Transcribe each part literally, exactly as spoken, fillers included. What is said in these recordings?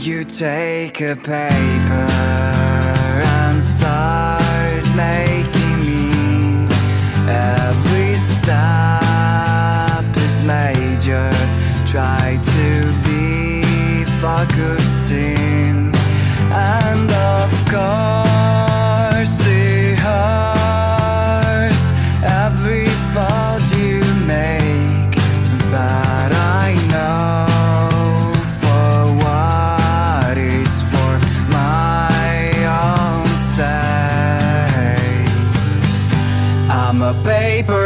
You take a paper and start making me. Every step is major. Try to be focusing, and of course it hurts every fault you make, but I know I'm a paper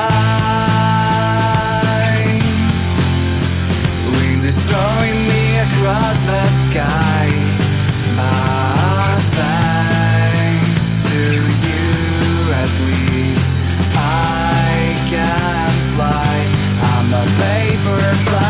blind, wind is throwing me across the sky. But thanks to you, at least I can fly. I'm a paper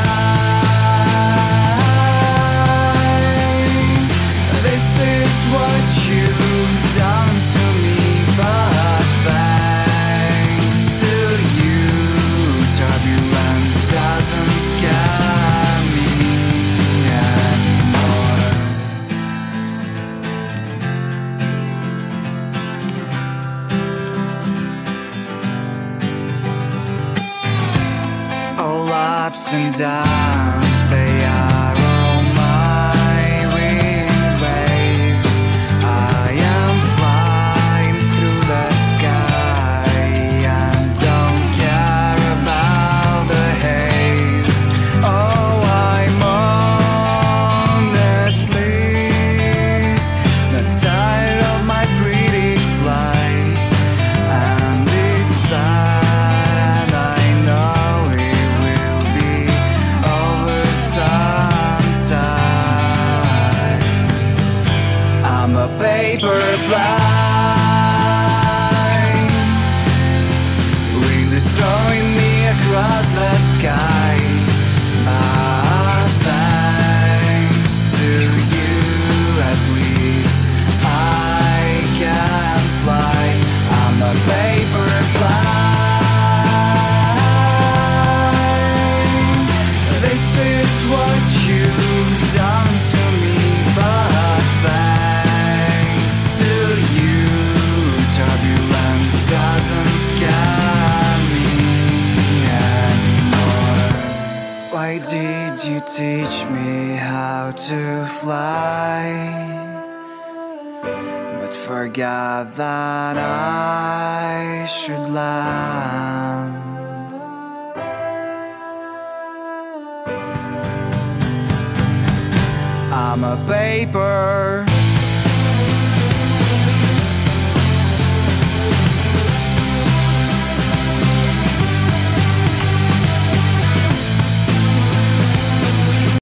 blind. This is what you've done to me, but thanks to you, turbulence doesn't scare me anymore. All ups and downs, they are all my wind waves. I am flying through the sky and don't care about the haze. Oh, I'm honestly not tired of my pretty flight, and it's sad, and I know it will be over sometime. I'm a paper blind, wind is throwing me across the sky. But thanks to you, at least I can fly. I'm a paper blind. This is what you've done to me, but thanks to you, turbulence doesn't scare me anymore. Why did you teach me how to fly, but forgot that I should land? I'm a paper